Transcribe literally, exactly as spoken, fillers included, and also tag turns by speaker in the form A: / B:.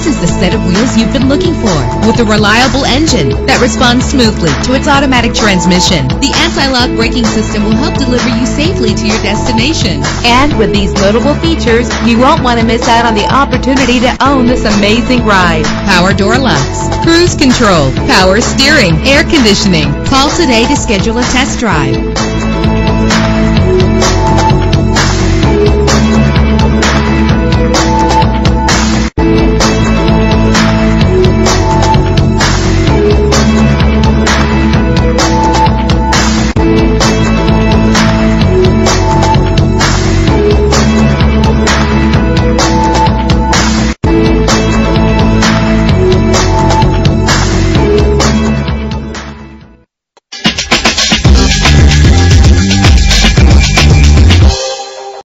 A: This is the set of wheels you've been looking for, with a reliable engine that responds smoothly to its automatic transmission. The anti-lock braking system will help deliver you safely to your destination.
B: And with these notable features, you won't want to miss out on the opportunity to own this amazing ride.
A: Power door locks, cruise control, power steering, air conditioning. Call today to schedule a test drive.